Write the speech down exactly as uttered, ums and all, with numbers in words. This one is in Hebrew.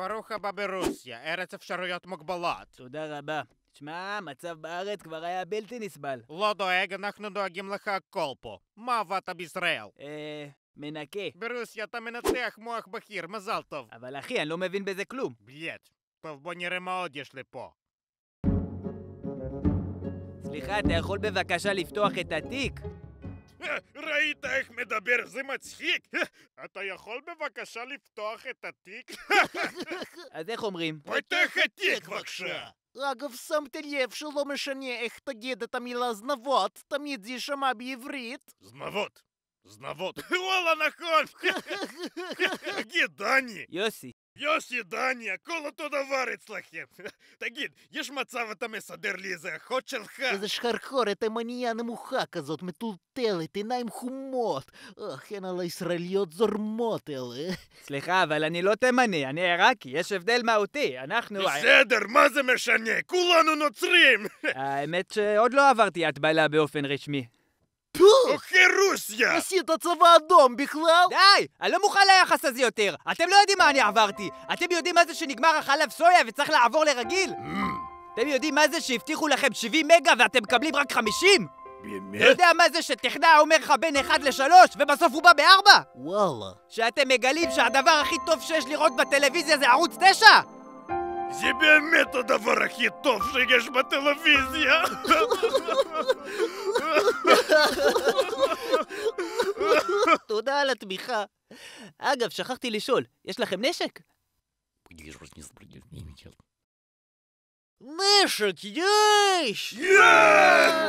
ברוך הבא ברוסיה, ארץ אפשרויות מוגבלות. תודה רבה. שמע, המצב בארץ כבר היה בלתי נסבל. לא דואג, אנחנו דואגים לך הכל פה. מה עבדת בישראל? אה... מנקה. ברוסיה אתה מנתח מוח בכיר, מזל טוב. אבל אחי, אני לא מבין בזה כלום. בלייט. טוב, בוא נראה מה עוד יש לי פה. סליחה, אתה יכול בבקשה לפתוח את התיק? ראית איך מדבר? זה מצחיק. אתה יכול בבקשה לפתוח את התיק? אז איך אומרים? פתח התיק בבקשה. אגב, שמת לב שלא משנה איך תגיד את המילה זנבות, תמיד זה יישמע בעברית. זנבות. זנבות. וואלה, נכון. תגיד, דני. יוסי. יוסי, דני, הכל אותו דבר אצלכם. תגיד, יש מצב אתה מסדר לי איזה אחות שלך? איזה שחרחורת תימניה נמוכה כזאת, מטולטלת, עיניים חומות. אך, אין על הישראליות זורמות אלה. סליחה, אבל אני לא תימני, אני עיראקי, יש הבדל מהותי, אנחנו... בסדר, מה זה משנה? כולנו נוצרים! האמת שעוד לא עברתי הטבלה באופן רשמי. אוכי רוסיה! עשית צבא אדום בכלל? די! אני לא מוכן ליחס הזה יותר! אתם לא יודעים מה אני עברתי! אתם יודעים מה זה שנגמר החלב סויה וצריך לעבור לרגיל? אתם יודעים מה זה שהבטיחו לכם שבעים מגה ואתם מקבלים רק חמישים? באמת? אתה יודע מה זה שטכנאי אומר לך בין אחד לשלוש ובסוף הוא בא בארבע? וואלה. שאתם מגלים שהדבר הכי טוב שיש לראות בטלוויזיה זה ערוץ תשע? זה באמת הדבר הכי טוב שיש בטלוויזיה! תודה על התמיכה. אגב, שכחתי לשאול, יש לכם נשק? נשק, יש! יאה!